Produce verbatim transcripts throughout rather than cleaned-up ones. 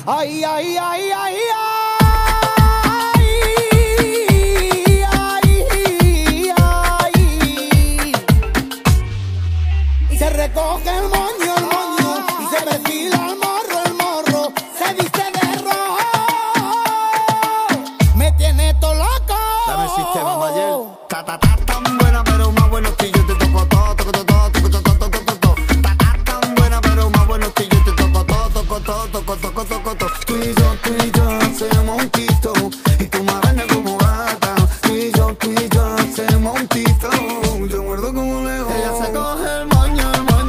Ay, ay, ay, ay, ay. Se recoge el moño, el moño, y se perfila el morro, el morro, se viste de rojo, me tiene todo loco. Dame el sistema, Mayer. Ta ta ta tan buena, pero más bueno que yo te toco todo, toco todo, toco todo, toco todo, toco. Ta ta tan buena, pero más bueno que yo te toco todo, toco todo, toco toco toco todo. Tú y yo, tú y yo hacemos un tito, y tú me arañas como gata. Tú y yo, tú y yo hacemos un tito, te muerdo como león. Ella se coge el moño.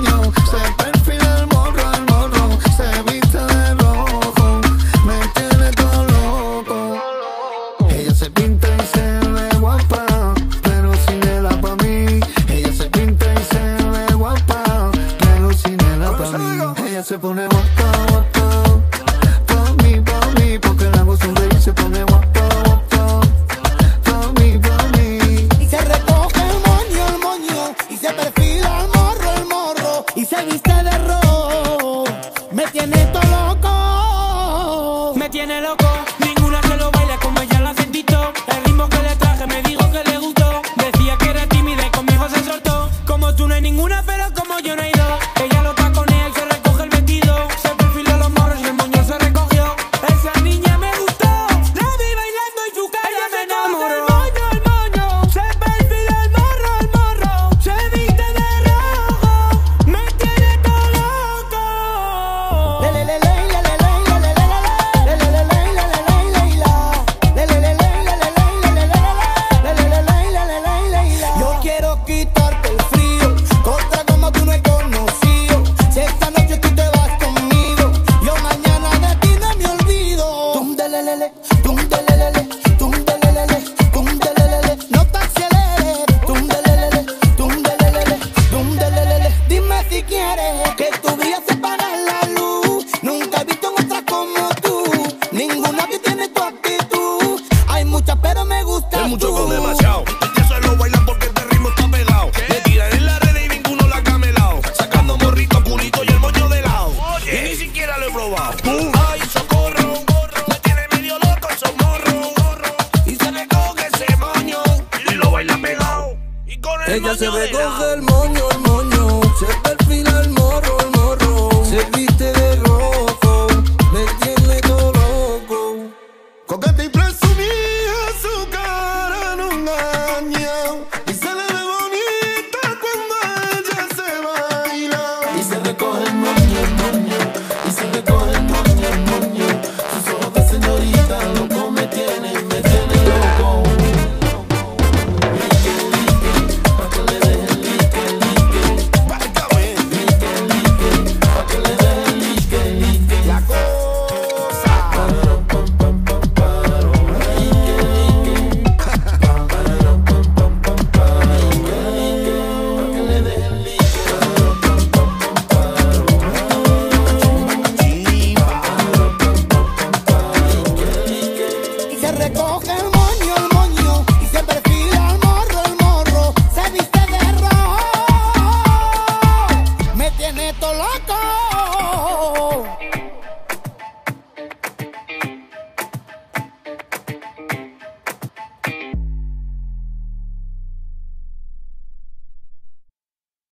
Se pinta y se ve guapa, pero sin ella pa' mí. Ella se pinta y se ve guapa, pero sin ella pa' mí. Ella se pone guapa, guapa, pa' mí, pa' mí, porque la hago sonreír. Se pone guapa, guapa, pa' mí, pa' mí. Y se recoge el moño, el moño, y se perfila el morro, el morro, y se viste de rojo. Me tiene todo loco, me tiene loco. Ninguna se lo baila como ella la sentí. El ritmo que le traje me dijo que le gustó. Decía que era tímida y conmigo se soltó. Como tú no hay ninguna, pero como yo no hay dos. Ella lo taconea y se recoge el vestido. Se perfiló los morros y el moño se recogió. Esa niña me gustó. La vi bailando y su cara me enamoró. El moño, el moño, se perfila el morro, el morro, se viste de rojo, me tiene todo loco. Le, le, le, le, le, le, le, le, le, le, le, le, le, quitarte el frío, contra como tú no he conocido. Si esta noche tú te vas conmigo, yo mañana de ti no me olvido. Tum delelele, tum delelele, tum delelele, tum delelele, no te aceleres. Tum delelele, tum delelele, tum delelele. Dime si quieres que tu vida se apaga la luz. Nunca he visto otra como tú, ninguna que tiene tu actitud. Hay muchas pero me gusta hay mucho tú. con demasiado. Ella solo baila porque este ritmo está pegado. Le tiran en la red y ninguno la ha camelado. Sacando morrito, culito y el moño de lado. Y ni siquiera lo he probado. ¡Pum! ¡Ay, socorro! Me tiene medio loco esos morros. Y se le coge ese moño y lo baila pegado. Y con el Ella moño se de recoge lado. el moño, el moño, se perfila el morro, el morro, se viste de rojo, me tiene todo loco. Coqueta y presumida, su cara no engaña, y se le ve bonita cuando ella se baila. Y se recoge el moño, el moño, y se recoge el moño, el moño, sus ojos de señorita, loco me tiene, me tiene loco. Se recoge el moño, el moño, y se perfila el morro, el morro, se viste de rojo, me tiene todo loco.